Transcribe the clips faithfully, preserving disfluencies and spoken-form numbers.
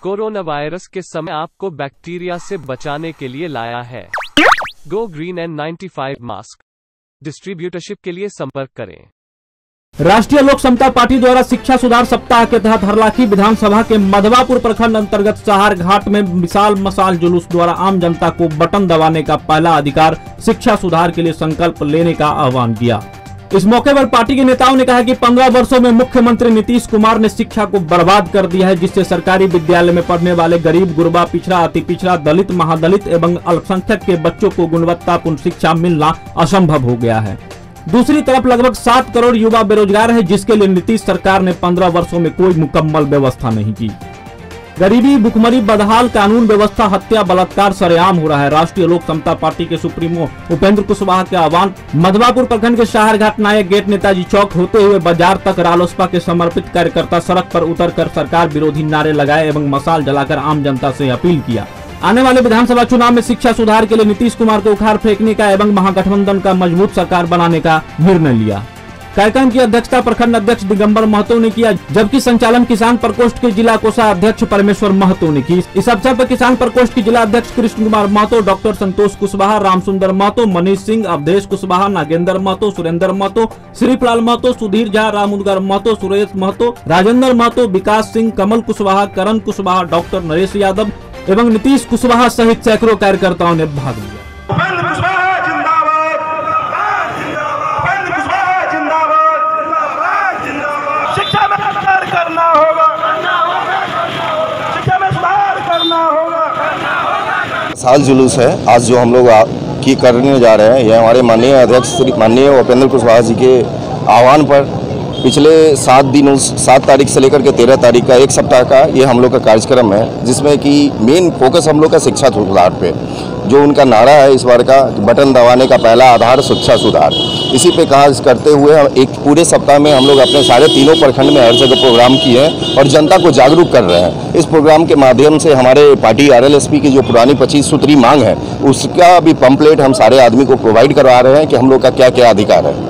Corona virus के समय आपको बैक्टीरिया से बचाने के लिए लाया है go green N ninety five mask. Distributorship के लिए संपर्क करें। राष्ट्रीय लोक समता पार्टी द्वारा शिक्षा सुधार सप्ताह के तहत हरलाखी विधानसभा के मधवापुर प्रखंड अंतर्गत सहार घाट में विशाल मशाल जुलूस द्वारा आम जनता को बटन दबाने का पहला अधिकार शिक्षा सुधार के लिए संकल्प लेने का आह्वान किया। इस मौके पर पार्टी के नेताओं ने कहा कि पंद्रह वर्षों में मुख्यमंत्री नीतीश कुमार ने शिक्षा को बर्बाद कर दिया है, जिससे सरकारी विद्यालय में पढ़ने वाले गरीब, गुरबा, पिछड़ा, अति पिछड़ा, दलित, महादलित एवं अल्पसंख्यक के बच्चों को गुणवत्तापूर्ण शिक्षा मिलना असंभव हो गया है। दूसरी तरफ लगभग सात करोड़ युवा बेरोजगार है, जिसके लिए नीतीश सरकार ने पंद्रह वर्षों में कोई मुकम्मल व्यवस्था नहीं की। गरीबी, भुखमरी, बदहाल कानून व्यवस्था, हत्या, बलात्कार सरेआम हो रहा है। राष्ट्रीय लोक समता पार्टी के सुप्रीमो उपेंद्र कुशवाहा के आह्वान मधवापुर प्रखंड के सहारघाट नायक गेट, नेताजी चौक होते हुए बाजार तक रालोसपा के समर्पित कार्यकर्ता सड़क पर उतरकर सरकार विरोधी नारे लगाए एवं मशाल जलाकर आम जनता से अपील किया। आने वाले विधानसभा चुनाव में शिक्षा सुधार के लिए नीतीश कुमार को उखाड़ फेंकने का एवं महागठबंधन का मजबूत सरकार बनाने का निर्णय लिया। कार्यक्रम की अध्यक्षता प्रखंड अध्यक्ष दिगंबर महतो ने किया, जबकि संचालन किसान प्रकोष्ठ के जिला कोषाध्यक्ष परमेश्वर महतो ने की। इस अवसर पर किसान प्रकोष्ठ के जिला अध्यक्ष कृष्ण कुमार महतो, डॉक्टर संतोष कुशवाहा, रामसुंदर महतो, मनीष सिंह, अवधेश कुशवाहा, नागेंद्र महतो, सुरेंद्र महतो, श्रीपाल महतो, सुधीर झा, रामुदगर महतो, सुरेश महतो, राजेंद्र महतो, विकास सिंह, कमल कुशवाहा, करण कुशवाहा, डॉक्टर नरेश यादव एवं नीतीश कुशवाहा सहित सैकड़ों कार्यकर्ताओं ने भाग लिया। शिक्षा में सुधार करना होगा, शिक्षा में सुधार करना होगा। साल जुलूस है आज जो हम लोग की करने जा रहे हैं, यह हमारे माननीय अध्यक्ष श्री माननीय उपेंद्र कुशवाहा जी के आह्वान पर पिछले सात दिनों सात तारीख से लेकर के तेरह तारीख का एक सप्ताह का ये हम लोग का कार्यक्रम है, जिसमें कि मेन फोकस हम लोग का शिक्षा सुधार पे, जो उनका नारा है इस बार का बटन दबाने का पहला आधार शिक्षा सुधार, इसी पे काज करते हुए हम एक पूरे सप्ताह में हम लोग अपने सारे तीनों प्रखंड में हर जगह प्रोग्राम किए हैं और जनता को जागरूक कर रहे हैं। इस प्रोग्राम के माध्यम से हमारे party R L S P की जो पुरानी पच्चीस सूत्री मांग है उसका भी पम्पलेट हम सारे आदमी को प्रोवाइड करवा रहे हैं कि हम लोग का क्या क्या अधिकार है।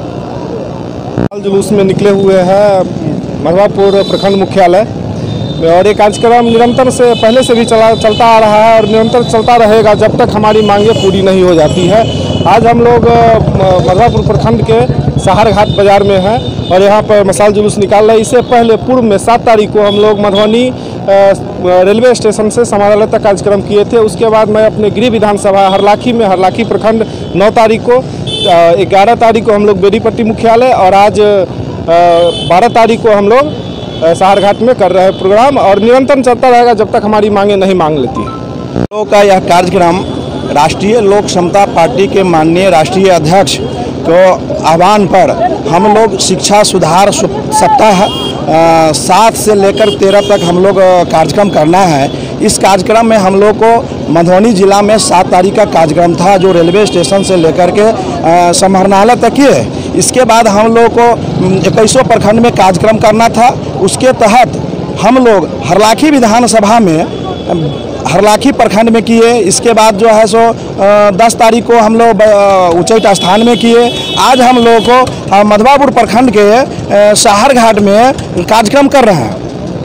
जुलूस में निकले हुए हैं मधवापुर प्रखंड मुख्यालय और ये कार्यक्रम निरंतर से पहले से भी चला चलता आ रहा है और निरंतर चलता रहेगा जब तक हमारी मांगें पूरी नहीं हो जाती है। आज हम लोग मधवापुर प्रखंड के सहारघाट बाजार में हैं और यहाँ पर मशाल जुलूस निकाल रहे हैं। इससे पहले पूर्व में सात तारीख को हम लोग मधुबनी रेलवे स्टेशन से समाधालय तक कार्यक्रम किए थे। उसके बाद मैं अपने गृह विधानसभा हरलाखी में हरलाखी प्रखंड नौ तारीख को, ग्यारह तारीख को हम लोग बेरीपट्टी मुख्यालय और आज बारह तारीख को हम लोग सहारघाट में कर रहे हैं प्रोग्राम और निरंतर चलता रहेगा जब तक हमारी मांगें नहीं मांग लेती हैं। लोगों का यह कार्यक्रम राष्ट्रीय लोक समता पार्टी के माननीय राष्ट्रीय अध्यक्ष को आह्वान पर हम लोग शिक्षा सुधार सप्ताह सात से लेकर तेरह तक हम लोग कार्यक्रम करना है। इस कार्यक्रम में हम लोग को मधुबनी जिला में सात तारीख का कार्यक्रम था जो रेलवे स्टेशन से लेकर के समाहरणालय तक ही है। इसके बाद हम लोग को इक्कीसों प्रखंड में कार्यक्रम करना था। उसके तहत हम लोग हरलाखी विधानसभा में हरलाखी प्रखंड में किए। इसके बाद जो है सो दस तारीख को हम लोग उच्चैठ स्थान में किए। आज हम लोग को मधवापुर प्रखंड के सहारघाट में कार्यक्रम कर रहे हैं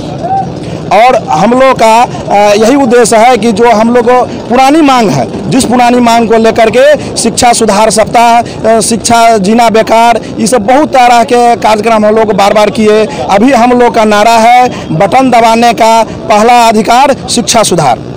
और हम लोग का यही उद्देश्य है कि जो हम लोग को पुरानी मांग है, जिस पुरानी मांग को लेकर के शिक्षा सुधार सप्ताह, शिक्षा जीना बेकार, ये सब बहुत तरह के कार्यक्रम हम लोग बार बार किए। अभी हम लोग का नारा है बटन दबाने का पहला अधिकार शिक्षा सुधार।